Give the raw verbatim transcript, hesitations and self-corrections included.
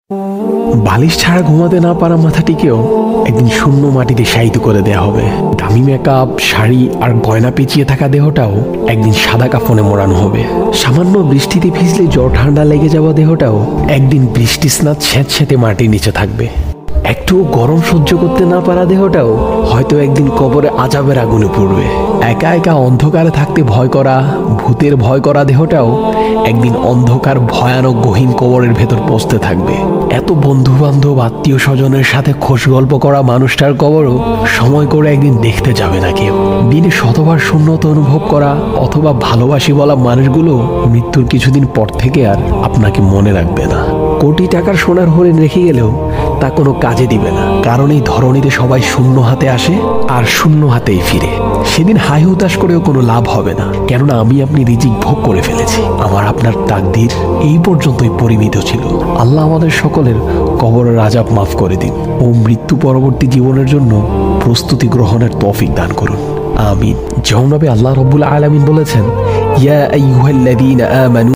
বালিশ ছাড়া ঘুমাতে না পারা মাথাটিকেও একদিন শূন্য মাটিতে শায়িত করে দেয়া হবে। দামি মেকআপ, শাড়ি আর গয়না পেঁচিয়ে থাকা দেহটাও একদিন সাদা কাফনে মোড়ানো হবে। সামান্য বৃষ্টিতে ভিজলে জ্বর ঠান্ডা লেগে যাওয়া দেহটাও একদিন বৃষ্টি স্নাত স্যাঁতস্যাঁতে মাটির নিচে থাকবে। একটু গরম সহ্য করতে না পারা দেহটাও হয়তো একদিন কবরে আযাবের আগুনে পড়বে। একা একা অন্ধকারে থাকতে ভয় করা, ভূতের ভয় করা দেহটাও একদিন অন্ধকার ভয়ানক গহীন কবরের ভেতর পৌঁছতে থাকবে। এত বন্ধু বান্ধব, আত্মীয় স্বজনের সাথে খোশ গল্প করা মানুষটার কবরও সময় করে একদিন দেখতে যাবে না কেউ। দিনে শতবার শূন্যতা অনুভব করা অথবা ভালোবাসি বলা মানুষগুলো মৃত্যুর কিছুদিন পর থেকে আর আপনাকে মনে রাখবে না। কোটি টাকার সোনার হরিণ রেখে গেলেও তা কোনো কাজে দিবে না, কারণ এই ধরনীতে সবাই শূন্য হাতে আসে আর শূন্য হাতেই ফিরে। সেদিন হাই হুতাশ করেও কোনো লাভ হবে না, কেননা আমি আপনি রিজিক ভোগ করে ফেলেছি। আমার আপনার তাকদীর এই পর্যন্তই পরিমিত ছিল। আল্লাহ আমাদের সকলের কবরের আযাব মাফ করে দিন ও মৃত্যু পরবর্তী জীবনের জন্য প্রস্তুতি গ্রহণের তৌফিক দান করুন, আমিন। যেমনভাবে আল্লাহ রাব্বুল আলামিন বলেছেন, ইয়া আইয়ুহাল্লাযীনা আমানু